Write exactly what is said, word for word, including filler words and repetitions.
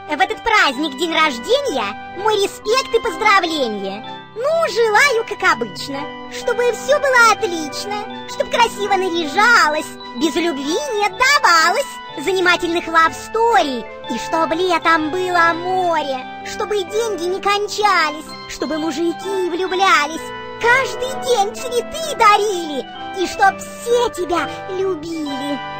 в этот праздник, день рождения, мой респект и поздравления. Ну, желаю, как обычно, чтобы все было отлично, чтобы красиво наряжалась, без любви не отдавалась, занимательных лав-стори, и чтобы летом было море, чтобы деньги не кончались, чтобы мужики влюблялись, каждый день цветы дарили, и чтоб все тебя любили.